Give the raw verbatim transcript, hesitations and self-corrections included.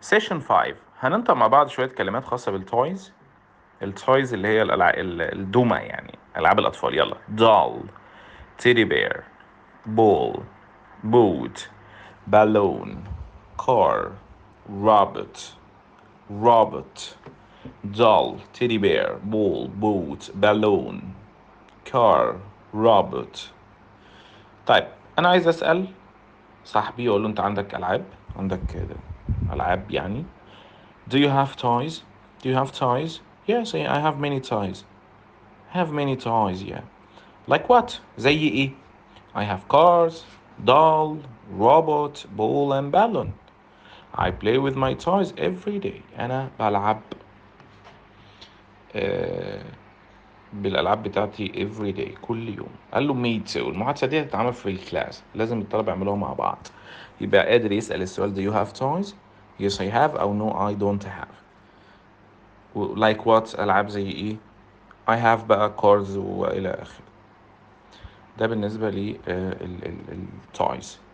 سيشن خمسة هننطق مع بعض شوية كلمات خاصة بالتويز. التويز اللي هي الألع... ال- الدمى يعني ألعاب الأطفال. يلا: doll, teddy bear, ball, boot, balloon, car, rabbit, robot, doll, teddy bear, ball, boot, balloon, car, robot. طيب أنا عايز أسأل صاحبي أقول له أنت عندك ألعاب؟ عندك ألعاب يعني. Do you have toys? Do you have toys? Yes, I have many toys. Have many toys, yeah. Like what? زي إيه؟ I have cars, doll, robot, ball and balloon. I play with my toys every day. أنا بلعب آه بالألعاب بتاعتي every day كل يوم. قال له me too. المحادثة دي هتتعمل في الكلاس، لازم الطلبة يعملوها مع بعض. يبقى قادر يسأل السؤال: Do you have toys? Yes I have أو No I don't have. like what؟ ألعاب زي إيه؟ I have بقى cars وإلى آخره. ده بالنسبة لي التويز.